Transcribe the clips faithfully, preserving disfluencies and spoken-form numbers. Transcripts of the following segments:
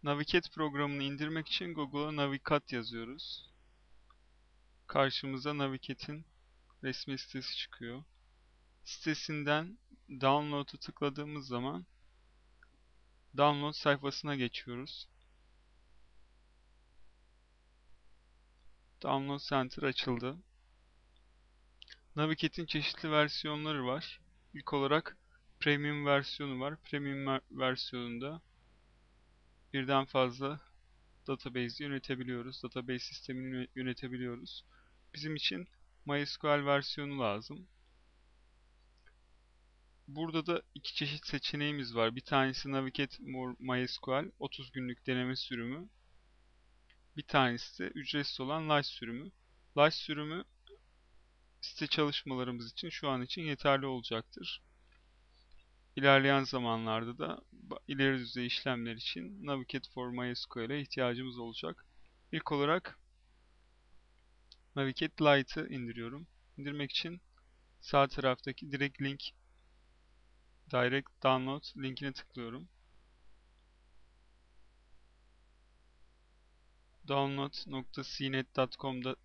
Navicat programını indirmek için Google'a Navicat yazıyoruz. Karşımıza Navicat'in resmi sitesi çıkıyor. Sitesinden Download'u tıkladığımız zaman Download sayfasına geçiyoruz. Download Center açıldı. Navicat'in çeşitli versiyonları var. İlk olarak Premium versiyonu var. Premium versiyonunda birden fazla database yönetebiliyoruz. Database sistemini yönetebiliyoruz. Bizim için MySQL versiyonu lazım. Burada da iki çeşit seçeneğimiz var. Bir tanesi Navigate More MySQL otuz günlük deneme sürümü. Bir tanesi de ücretsiz olan Lite sürümü. Lite sürümü site çalışmalarımız için şu an için yeterli olacaktır. İlerleyen zamanlarda da ileri düzey işlemler için Navigate for MySQL'e ihtiyacımız olacak. İlk olarak Navigate Lite'ı indiriyorum. İndirmek için sağ taraftaki direkt link Direct Download linkine tıklıyorum. download nokta c net nokta com'da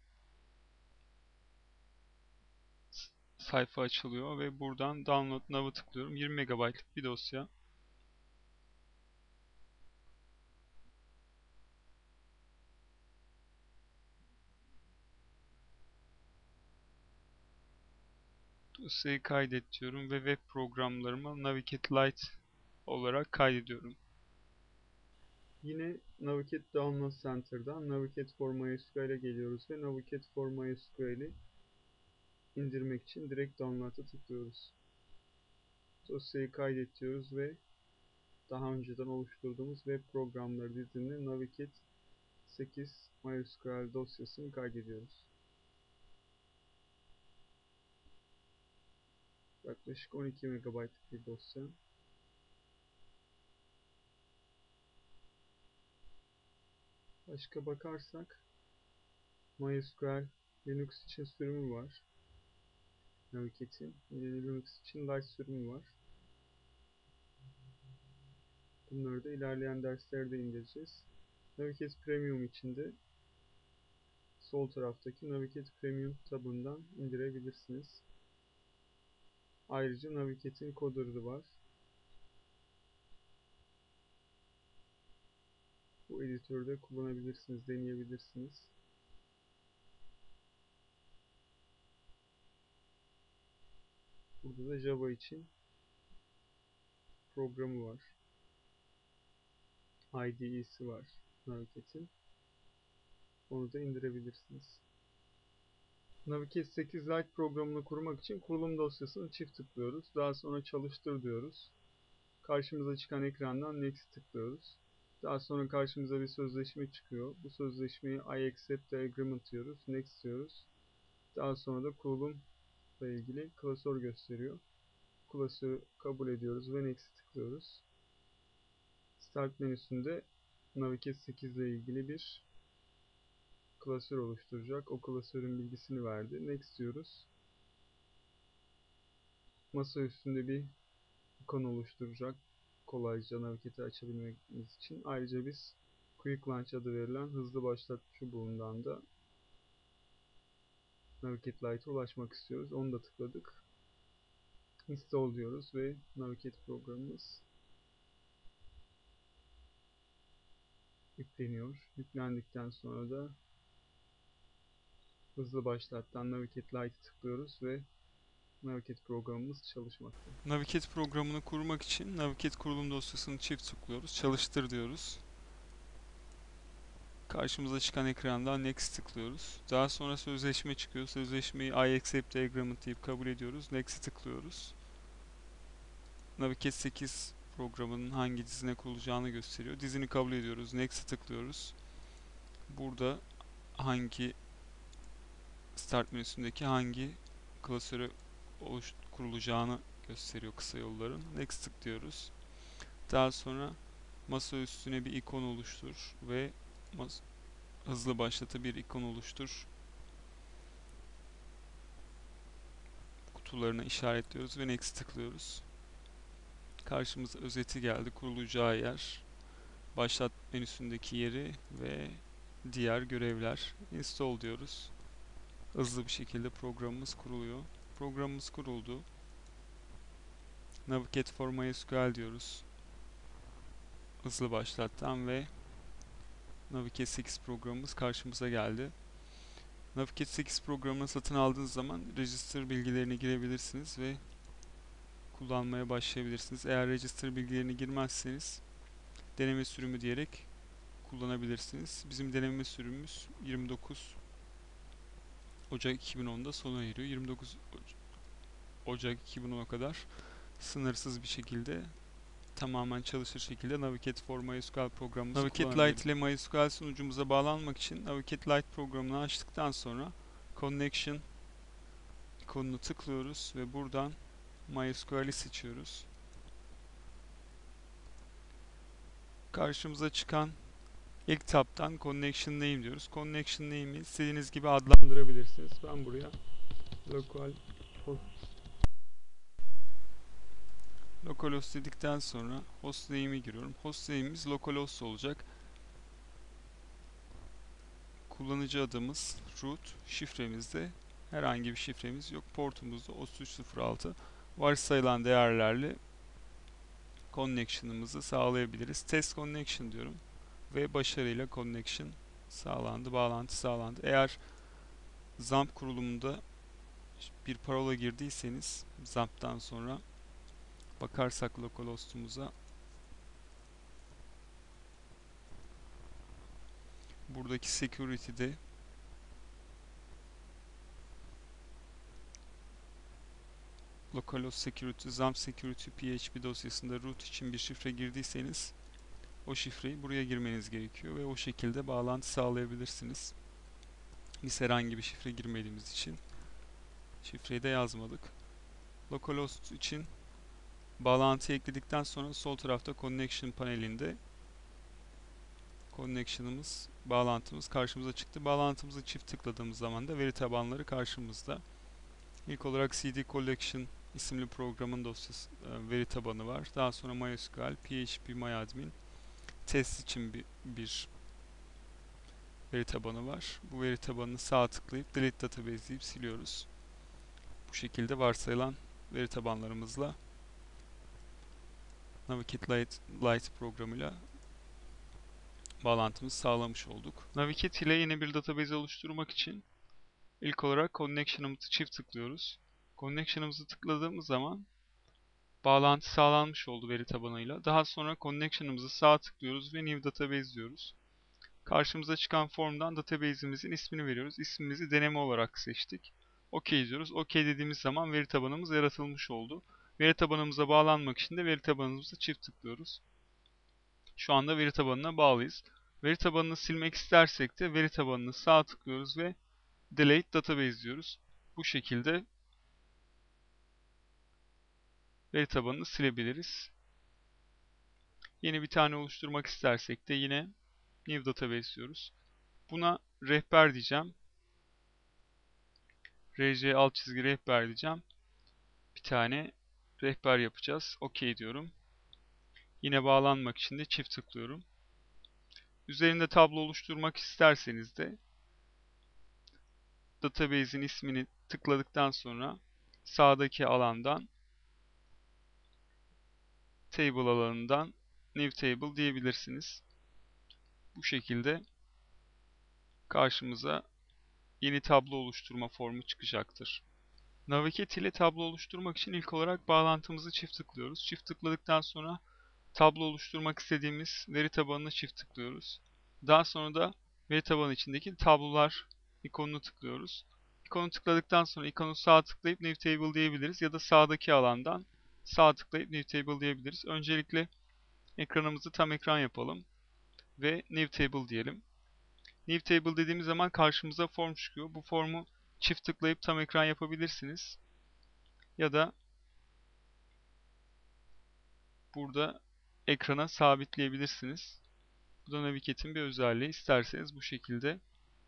sayfa açılıyor ve buradan Download Now'a tıklıyorum. yirmi megabaytlık bir dosya. Dosyayı kaydet diyorum ve web programlarıma Navigate Lite olarak kaydediyorum. Yine Navigate Download Center'dan Navigate for MySQL'e geliyoruz ve Navigate for MySQL'i indirmek için direkt Download'a tıklıyoruz. Dosyayı kaydet diyoruz ve daha önceden oluşturduğumuz web programları dizinin Navigate sekiz MySQL dosyasını kaydediyoruz. Yaklaşık on iki megabaytlık bir dosya. Başka bakarsak MySQL Linux için sürümü var. Navigate'in. Linux için Lite sürümü var. Bunları da ilerleyen derslerde indireceğiz. Navigate Premium için de sol taraftaki Navigate Premium tabından indirebilirsiniz. Ayrıca Navigate'in coder'ı var. Bu editörde kullanabilirsiniz, deneyebilirsiniz. Burada da Java için programı var. I D E'si var Navigate'in. Onu da indirebilirsiniz. Navigate sekiz Lite programını kurmak için kurulum dosyasını çift tıklıyoruz. Daha sonra çalıştır diyoruz. Karşımıza çıkan ekrandan Next tıklıyoruz. Daha sonra karşımıza bir sözleşme çıkıyor. Bu sözleşmeyi I accept the agreement diyoruz. Next diyoruz. Daha sonra da kurulumla ilgili klasör gösteriyor. Klasörü kabul ediyoruz ve Next'e tıklıyoruz. Start menüsünde Navigate sekiz ile ilgili bir klasör oluşturacak. O klasörün bilgisini verdi. Next diyoruz. Masa üstünde bir ikon oluşturacak. Kolayca Navigate'i açabilmemiz için. Ayrıca biz Quick Launch adı verilen hızlı başlat tuşu bulunan da Navigate Lite'a ulaşmak istiyoruz. Onu da tıkladık. Install diyoruz ve Navigate programımız yükleniyor. Yüklendikten sonra da hızlı başlattan Navigate Lite'a tıklıyoruz ve Navigate programımız çalışmakta. Navigate programını kurmak için Navigate kurulum dosyasını çift tıklıyoruz. Çalıştır diyoruz. Karşımıza çıkan ekrandan Next tıklıyoruz. Daha sonra sözleşme çıkıyor. Sözleşmeyi I accept the agreement deyip kabul ediyoruz. Next'e tıklıyoruz. Navigate sekiz programının hangi dizine kurulacağını gösteriyor. Dizini kabul ediyoruz. Next'e tıklıyoruz. Burada hangi Start menüsündeki hangi klasöre oluş kurulacağını gösteriyor kısa yolların. Next tıklıyoruz. Daha sonra masa üstüne bir ikon oluştur ve hızlı başlata bir ikon oluştur. Kutularını işaretliyoruz ve Next tıklıyoruz. Karşımıza özeti geldi. Kurulacağı yer. başlat menüsündeki yeri ve diğer görevler. Install diyoruz. Hızlı bir şekilde programımız kuruluyor. Programımız kuruldu. Navigate for MySQL diyoruz. Hızlı başlattan ve Navigate sekiz programımız karşımıza geldi. Navigate sekiz programını satın aldığınız zaman register bilgilerini girebilirsiniz ve kullanmaya başlayabilirsiniz. Eğer register bilgilerini girmezseniz deneme sürümü diyerek kullanabilirsiniz. Bizim deneme sürümümüz yirmi dokuz Ocak iki bin onda sona eriyor. yirmi dokuz Ocak iki bin ona kadar sınırsız bir şekilde tamamen çalışır şekilde Navigate for MySQL programımızı Navigate Lite ile MySQL sunucumuza bağlanmak için Navigate Lite programını açtıktan sonra Connection ikonunu tıklıyoruz ve buradan MySQL'i seçiyoruz. Karşımıza çıkan ilk tab'tan Connection Name diyoruz. Connection Name'i istediğiniz gibi adlandırabilirsiniz. Ben buraya local host localhost dedikten sonra host name'i giriyorum. Host name'imiz localhost olacak. Kullanıcı adımız root, şifremizde herhangi bir şifremiz yok. Portumuzda otuz üç sıfır altı. Varsayılan değerlerle connection'ımızı sağlayabiliriz. Test connection diyorum ve başarıyla connection sağlandı, bağlantı sağlandı. Eğer XAMPP kurulumunda bir parola girdiyseniz XAMPP'tan sonra bakarsak localhost'umuza, buradaki security'de localhost security, XAMPP security P H P dosyasında root için bir şifre girdiyseniz o şifreyi buraya girmeniz gerekiyor ve o şekilde bağlantı sağlayabilirsiniz. Biz herhangi bir şifre girmediğimiz için şifreyi de yazmadık. Localhost için bağlantı ekledikten sonra sol tarafta connection panelinde connection'ımız, bağlantımız karşımıza çıktı. Bağlantımızı çift tıkladığımız zaman da veri tabanları karşımızda. İlk olarak C D Collection isimli programın dosyası, veri tabanı var. Daha sonra MySQL, P H P MyAdmin, test için bir, bir veri tabanı var. Bu veri tabanını sağ tıklayıp Delete Database deyip siliyoruz. Bu şekilde varsayılan veri tabanlarımızla Navigate Lite, Lite programıyla bağlantımızı sağlamış olduk. Navigate ile yeni bir database oluşturmak için ilk olarak Connection'ımızı çift tıklıyoruz. Connection'ımızı tıkladığımız zaman bağlantı sağlanmış oldu veri tabanıyla. Daha sonra Connection'ımızı sağ tıklıyoruz ve New Database diyoruz. Karşımıza çıkan formdan database'imizin ismini veriyoruz. İsmimizi deneme olarak seçtik. OK diyoruz. OK dediğimiz zaman veri tabanımız yaratılmış oldu. Veri tabanımıza bağlanmak için de veri tabanımıza çift tıklıyoruz. Şu anda veri tabanına bağlıyız. Veri tabanını silmek istersek de veri tabanını sağ tıklıyoruz ve Delete Database diyoruz. Bu şekilde veri tabanını silebiliriz. Yeni bir tane oluşturmak istersek de yine New Database diyoruz. Buna rehber diyeceğim. R C alt çizgi rehber diyeceğim. Bir tane rehber yapacağız. OK diyorum. Yine bağlanmak için de çift tıklıyorum. Üzerinde tablo oluşturmak isterseniz de database'in ismini tıkladıktan sonra sağdaki alandan Table alanından New Table diyebilirsiniz. Bu şekilde karşımıza yeni tablo oluşturma formu çıkacaktır. Navigate ile tablo oluşturmak için ilk olarak bağlantımızı çift tıklıyoruz. Çift tıkladıktan sonra tablo oluşturmak istediğimiz veri tabanına çift tıklıyoruz. Daha sonra da veri tabanı içindeki tablolar ikonunu tıklıyoruz. İkonu tıkladıktan sonra ikonu sağ tıklayıp New Table diyebiliriz ya da sağdaki alandan sağ tıklayıp New Table diyebiliriz. Öncelikle ekranımızı tam ekran yapalım ve New Table diyelim. New Table dediğimiz zaman karşımıza form çıkıyor. Bu formu çift tıklayıp tam ekran yapabilirsiniz. Ya da burada ekrana sabitleyebilirsiniz. Bu da Navigate'in bir özelliği. İsterseniz bu şekilde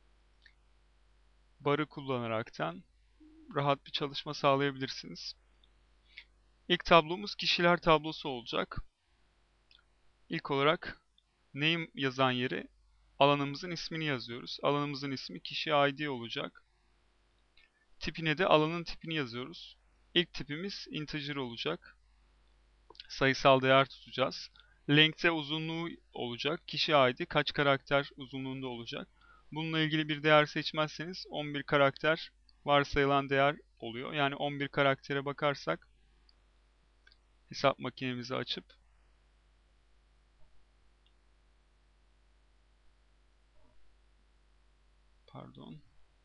barı kullanaraktan rahat bir çalışma sağlayabilirsiniz. İlk tablomuz kişiler tablosu olacak. İlk olarak Name yazan yere alanımızın ismini yazıyoruz. Alanımızın ismi kişi I D olacak. Tipine de alanın tipini yazıyoruz. İlk tipimiz integer olacak. Sayısal değer tutacağız. Length'e uzunluğu olacak. Kişi I D kaç karakter uzunluğunda olacak. Bununla ilgili bir değer seçmezseniz on bir karakter varsayılan değer oluyor. Yani on bir karaktere bakarsak hesap makinemizi açıp pardon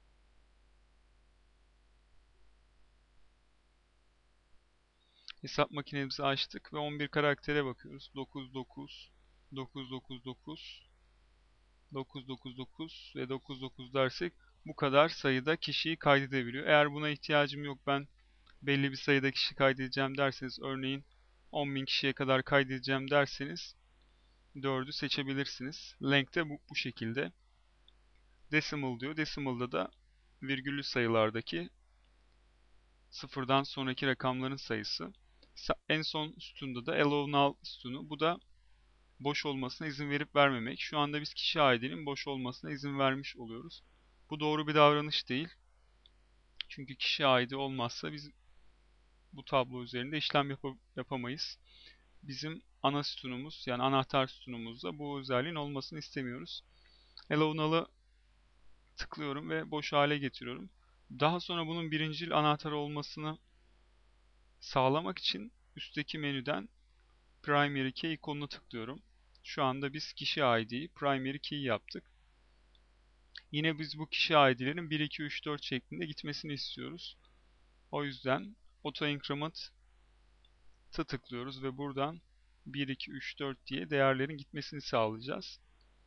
hesap makinemizi açtık ve on bir karaktere bakıyoruz. dokuz dokuz dokuz dokuz dokuz dokuz dokuz dokuz ve dokuz dokuz dersek bu kadar sayıda kişiyi kaydedebiliyor. Eğer buna ihtiyacım yok, ben belli bir sayıda kişi kaydedeceğim derseniz, örneğin on bin kişiye kadar kaydedeceğim derseniz dördü seçebilirsiniz. Length de bu, bu şekilde. Decimal diyor. Decimal'da da virgüllü sayılardaki sıfırdan sonraki rakamların sayısı. En son sütunda da allow null sütunu. Bu da boş olmasına izin verip vermemek. Şu anda biz kişi I D'nin boş olmasına izin vermiş oluyoruz. Bu doğru bir davranış değil. Çünkü kişi I D olmazsa biz bu tablo üzerinde işlem yap yapamayız. Bizim ana sütunumuz, yani anahtar sütunumuzda bu özelliğin olmasını istemiyoruz. Allow null'ı tıklıyorum ve boş hale getiriyorum. Daha sonra bunun birincil anahtar olmasını sağlamak için üstteki menüden primary key ikonuna tıklıyorum. Şu anda biz kişi I D'yi primary key yaptık. Yine biz bu kişi I D'lerin bir, iki, üç, dört şeklinde gitmesini istiyoruz. O yüzden auto increment'a tıklıyoruz ve buradan bir, iki, üç, dört diye değerlerin gitmesini sağlayacağız.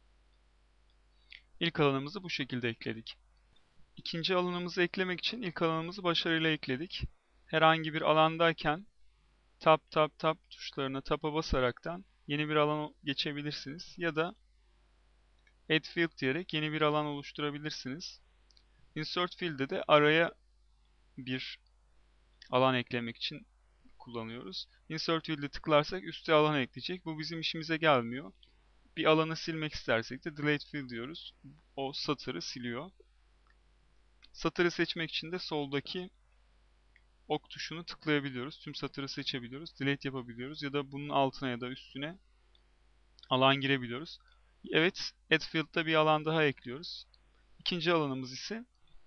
İlk alanımızı bu şekilde ekledik. İkinci alanımızı eklemek için ilk alanımızı başarıyla ekledik. Herhangi bir alandayken tab tab tab tuşlarına tapa basaraktan yeni bir alan geçebilirsiniz ya da add field diyerek yeni bir alan oluşturabilirsiniz. Insert field'de de araya bir alan eklemek için kullanıyoruz. Insert field'e tıklarsak üste alan ekleyecek. Bu bizim işimize gelmiyor. Bir alanı silmek istersek de delete field diyoruz. O satırı siliyor. Satırı seçmek için de soldaki ok tuşunu tıklayabiliyoruz. Tüm satırı seçebiliyoruz. Delete yapabiliyoruz ya da bunun altına ya da üstüne alan girebiliyoruz. Evet, add field'da bir alan daha ekliyoruz. İkinci alanımız ise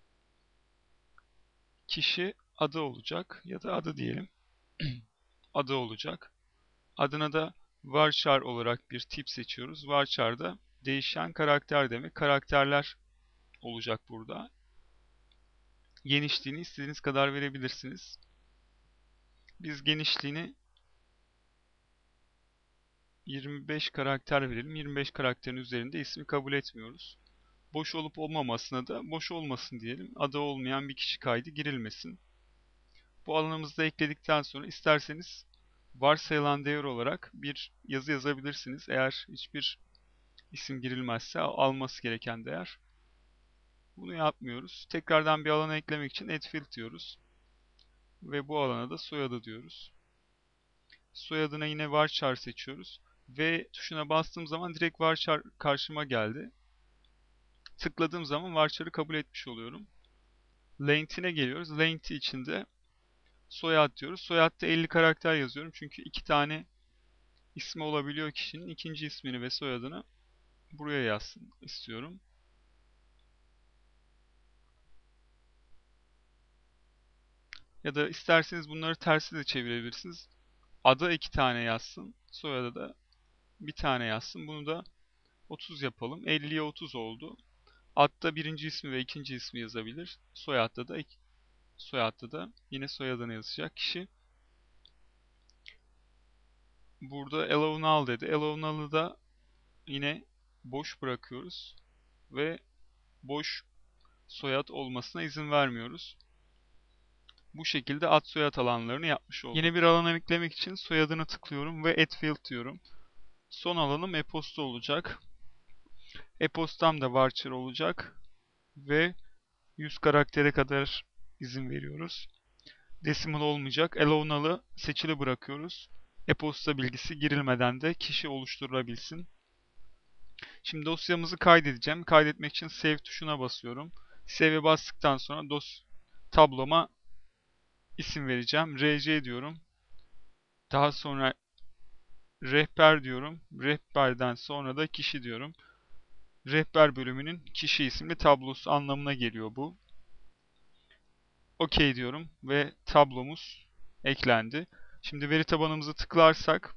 kişi adı olacak ya da adı diyelim. Adı olacak. Adına da varchar olarak bir tip seçiyoruz. Varchar da değişen karakter demek. Karakterler olacak burada. Genişliğini istediğiniz kadar verebilirsiniz. Biz genişliğini yirmi beş karakter verelim. yirmi beş karakterin üzerinde ismi kabul etmiyoruz. Boş olup olmamasına da boş olmasın diyelim. Adı olmayan bir kişi kaydı girilmesin. Bu alanımızda ekledikten sonra isterseniz varsayılan değer olarak bir yazı yazabilirsiniz. Eğer hiçbir isim girilmezse alması gereken değer. Bunu yapmıyoruz. Tekrardan bir alana eklemek için add field diyoruz. Ve bu alana da soyadı diyoruz. Soyadına yine varchar seçiyoruz. V tuşuna bastığım zaman direkt varchar karşıma geldi. Tıkladığım zaman varchar'ı kabul etmiş oluyorum. Length'ine geliyoruz. Length içinde soyad diyoruz. Soyadda elli karakter yazıyorum. Çünkü iki tane ismi olabiliyor kişinin. İkinci ismini ve soyadını buraya yazsın istiyorum. Ya da isterseniz bunları tersi de çevirebilirsiniz. Ada iki tane yazsın. Soyadı da bir tane yazsın. Bunu da otuz yapalım. elliye otuz oldu. Adda birinci ismi ve ikinci ismi yazabilir. Soyadda da soyadda da yine soyadını yazacak kişi. Burada allow null dedi. Allow null'ı da yine boş bırakıyoruz. Ve boş soyad olmasına izin vermiyoruz. Bu şekilde ad soyad alanlarını yapmış olduk. Yeni bir alana eklemek için soyadını tıklıyorum ve add field diyorum. Son alanım e-posta olacak. E-postam da varchar olacak. Ve yüz karaktere kadar izin veriyoruz. Decimal olmayacak. Allow null'ı seçili bırakıyoruz. E-posta bilgisi girilmeden de kişi oluşturulabilsin. Şimdi dosyamızı kaydedeceğim. Kaydetmek için Save tuşuna basıyorum. Save'e bastıktan sonra dos tabloma isim vereceğim. R C diyorum. Daha sonra rehber diyorum. Rehberden sonra da kişi diyorum. Rehber bölümünün kişi isimli tablosu anlamına geliyor bu. OK diyorum ve tablomuz eklendi. Şimdi veri tabanımızı tıklarsak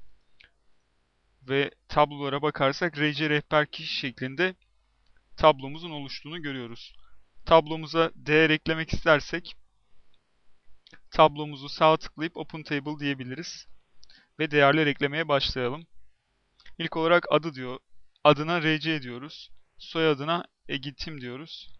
ve tablolara bakarsak R C rehber kişi şeklinde tablomuzun oluştuğunu görüyoruz. Tablomuza değer eklemek istersek tablomuzu sağ tıklayıp Open Table diyebiliriz ve değerler eklemeye başlayalım. İlk olarak adı diyor. Adına R C diyoruz. Soyadına Egitim diyoruz.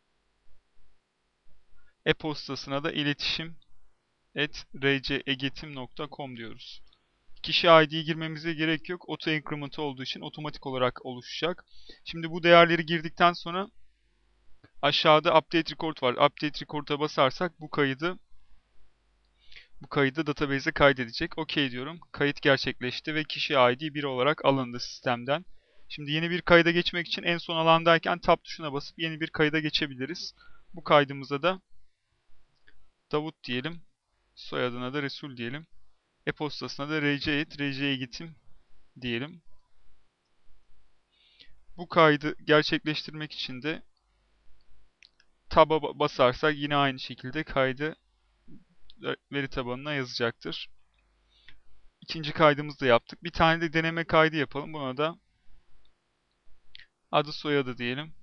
E-postasına da iletişim et r c egetim nokta com diyoruz. Kişi I D'yi girmemize gerek yok. Auto increment olduğu için otomatik olarak oluşacak. Şimdi bu değerleri girdikten sonra aşağıda Update Record var. Update Record'a basarsak bu kaydı bu kaydı database'e kaydedecek. OK diyorum. Kayıt gerçekleşti ve kişi I D bir olarak alındı sistemden. Şimdi yeni bir kayda geçmek için en son alandayken Tab tuşuna basıp yeni bir kayda geçebiliriz. Bu kaydımıza da Davut diyelim. Soyadına da Resul diyelim. E-postasına da R C et R C egetim diyelim. Bu kaydı gerçekleştirmek için de Tab'a basarsak yine aynı şekilde kaydı veri tabanına yazacaktır. İkinci kaydımızı da yaptık. Bir tane de deneme kaydı yapalım. Buna da adı soyadı diyelim.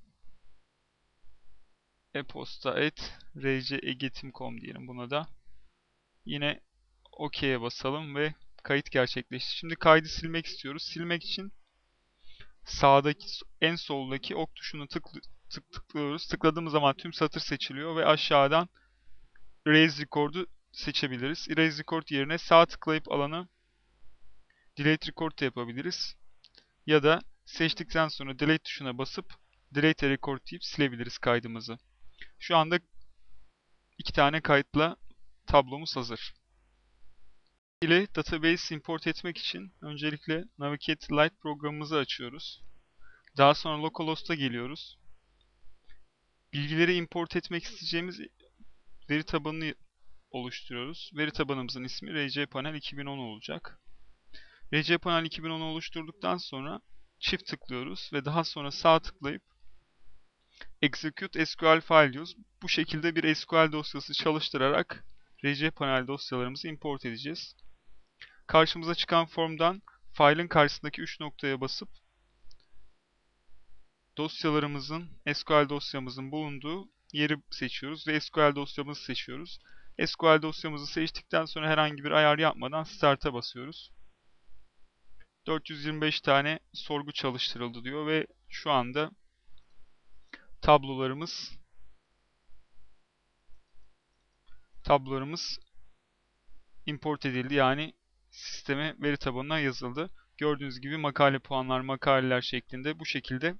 E-posta et r c egetim nokta com diyelim buna da. Yine OK'ye basalım ve kayıt gerçekleşti. Şimdi kaydı silmek istiyoruz. Silmek için sağdaki en soldaki ok tuşunu tıklı, tık tıklıyoruz. Tıkladığımız zaman tüm satır seçiliyor ve aşağıdan Erase Record'u seçebiliriz. Erase Record yerine sağ tıklayıp alanı Delete Record da yapabiliriz. Ya da seçtikten sonra Delete tuşuna basıp Delete Record deyip silebiliriz kaydımızı. Şu anda iki tane kayıtla tablomuz hazır. ile database import etmek için öncelikle Navigate Lite programımızı açıyoruz. Daha sonra localhost'a geliyoruz. Bilgileri import etmek isteyeceğimiz veri tabanını oluşturuyoruz. Veri tabanımızın ismi R C Panel iki bin on olacak. R C Panel iki bin on'u oluşturduktan sonra çift tıklıyoruz ve daha sonra sağ tıklayıp Execute S Q L File diyoruz. Bu şekilde bir S Q L dosyası çalıştırarak R C Panel dosyalarımızı import edeceğiz. Karşımıza çıkan formdan file'ın karşısındaki üç noktaya basıp dosyalarımızın, S Q L dosyamızın bulunduğu yeri seçiyoruz ve S Q L dosyamızı seçiyoruz. S Q L dosyamızı seçtikten sonra herhangi bir ayar yapmadan Start'a basıyoruz. dört yüz yirmi beş tane sorgu çalıştırıldı diyor ve şu anda tablolarımız tablolarımız import edildi. Yani sisteme veri tabanına yazıldı. Gördüğünüz gibi makale puanlar, makaleler şeklinde bu şekilde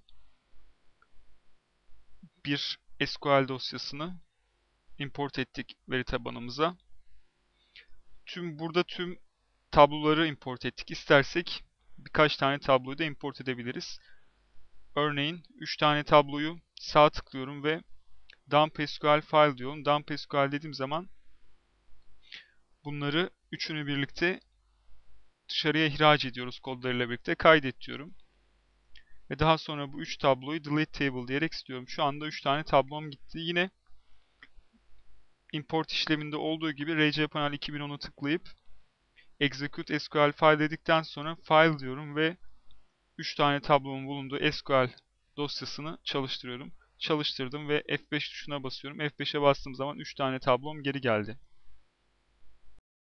bir S Q L dosyasını import ettik veri tabanımıza. Tüm burada tüm tabloları import ettik. İstersek birkaç tane tabloyu da import edebiliriz. Örneğin üç tane tabloyu sağ tıklıyorum ve dump S Q L file diyorum. Dump S Q L dediğim zaman bunları üçünü birlikte dışarıya ihraç ediyoruz kodlarıyla birlikte. Kaydet diyorum. Ve daha sonra bu üç tabloyu delete table diyerek istiyorum. Şu anda üç tane tablom gitti. Yine import işleminde olduğu gibi R C Panel iki bin on'u tıklayıp Execute S Q L File dedikten sonra File diyorum ve üç tane tablomun bulunduğu S Q L dosyasını çalıştırıyorum. Çalıştırdım ve F beş tuşuna basıyorum. F beş'e bastığım zaman üç tane tablom geri geldi.